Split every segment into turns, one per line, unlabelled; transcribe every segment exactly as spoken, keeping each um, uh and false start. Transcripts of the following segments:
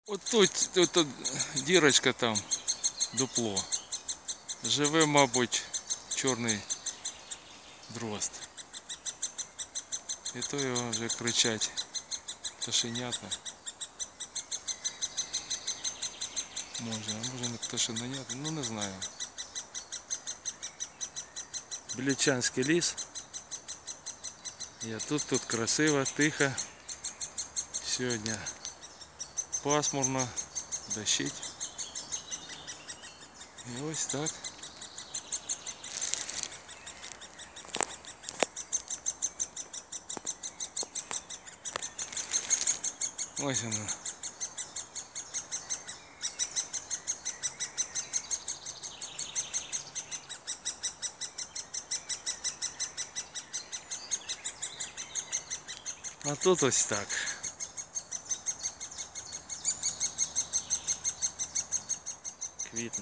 От тут, тут, тут дірочка там, дупло. Живе, мабуть, чорний дрозд. І то його вже кричать пташенята. Може, а може не пташенята, ну не знаю. Білічанський ліс. Я тут, тут красиво, тихо. Сьогодні пасмурно, дощить. І ось так. Ось воно. А тут ось так. Квітне.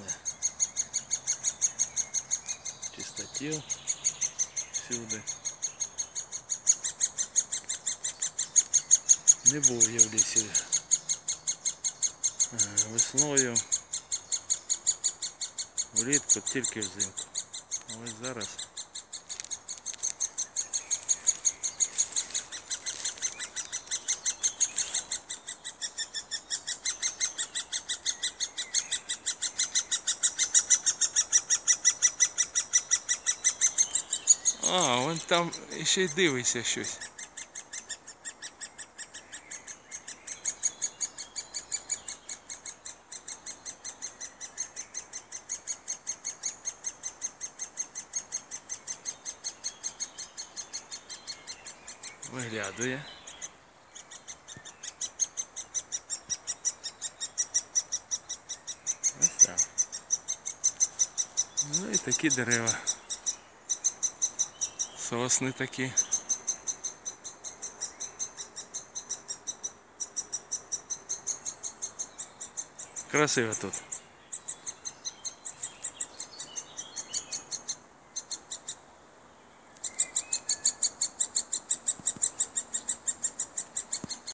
Чистотіл всюди. Не був я в лісі весною, влітку, тільки взимку. Ось зараз. А, вон там ще й дивиться щось. Виглядує. Ось так. Ну і такі дерева. Сосни такі. Красиво тут.